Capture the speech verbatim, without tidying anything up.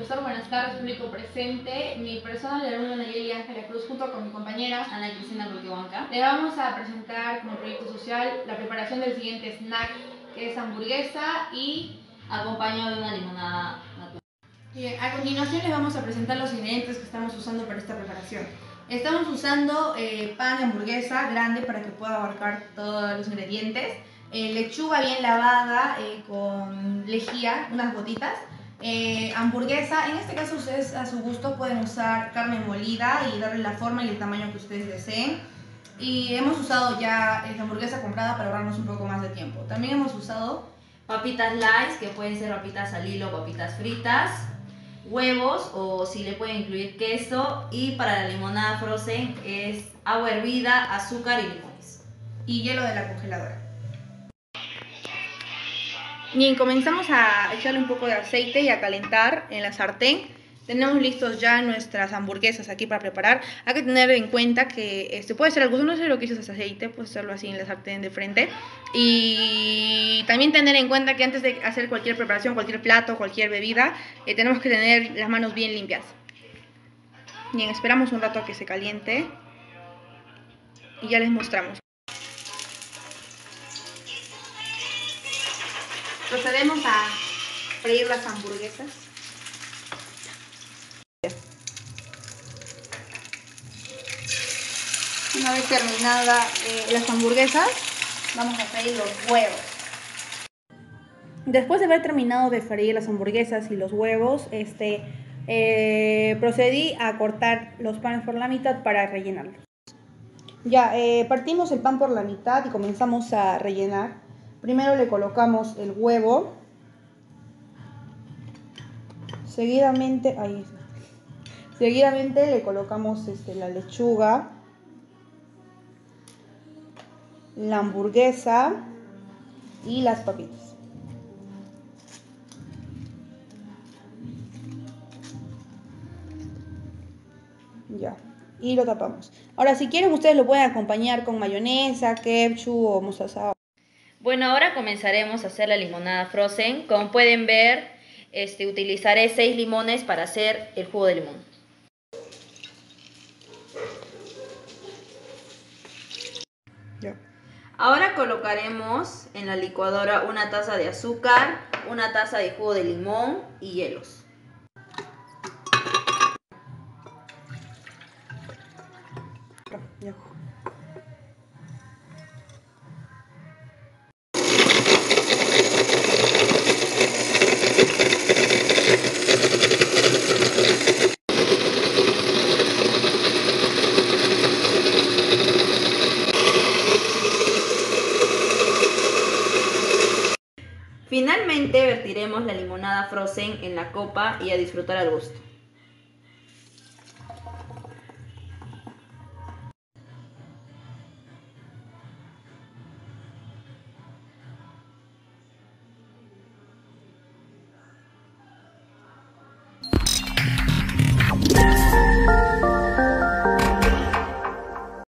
profesor, buenas tardes, público presente. Mi persona, la alumna Nayeli Ángela Cruz, junto con mi compañera Ana Cristina Roquehuanca, le vamos a presentar como proyecto social la preparación del siguiente snack, que es hamburguesa y acompañado de una limonada natural. Bien, a continuación les vamos a presentar los ingredientes que estamos usando para esta preparación. Estamos usando eh, pan de hamburguesa grande para que pueda abarcar todos los ingredientes, eh, lechuga bien lavada eh, con lejía, unas gotitas, eh, hamburguesa. En este caso ustedes a su gusto pueden usar carne molida y darle la forma y el tamaño que ustedes deseen. Y hemos usado ya esta hamburguesa comprada para ahorrarnos un poco más de tiempo. También hemos usado papitas Lays, que pueden ser papitas al hilo o papitas fritas, huevos o si le pueden incluir queso, y para la limonada frozen es agua hervida, azúcar y limones. Y hielo de la congeladora. Bien, comenzamos a echarle un poco de aceite y a calentar en la sartén. Tenemos listos ya nuestras hamburguesas aquí para preparar. Hay que tener en cuenta que este, puede ser algo, no sé lo que hizo ese aceite, puede hacerlo así en la sartén de frente. Y también tener en cuenta que antes de hacer cualquier preparación, cualquier plato, cualquier bebida, eh, tenemos que tener las manos bien limpias. Bien, esperamos un rato a que se caliente y ya les mostramos. Procedemos a freír las hamburguesas. Una vez terminadas eh, las hamburguesas, vamos a freír los huevos. Después de haber terminado de freír las hamburguesas y los huevos, este, eh, procedí a cortar los panes por la mitad para rellenarlos. Ya, eh, partimos el pan por la mitad y comenzamos a rellenar. Primero le colocamos el huevo, seguidamente, ahí está. Seguidamente le colocamos este, la lechuga, la hamburguesa y las papitas. Ya, y lo tapamos. Ahora, si quieren, ustedes lo pueden acompañar con mayonesa, ketchup o mostaza. Bueno, ahora comenzaremos a hacer la limonada frozen. Como pueden ver, este, utilizaré seis limones para hacer el jugo de limón. Ya. Ahora colocaremos en la licuadora una taza de azúcar, una taza de jugo de limón y hielos. Ya. Finalmente vertiremos la limonada frozen en la copa y a disfrutar al gusto.